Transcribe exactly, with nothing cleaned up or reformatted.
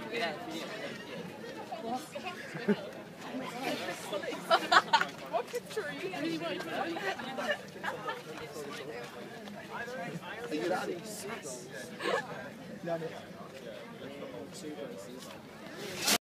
Yeah. What picture are you really want to Are you adding six? No, no. Two places.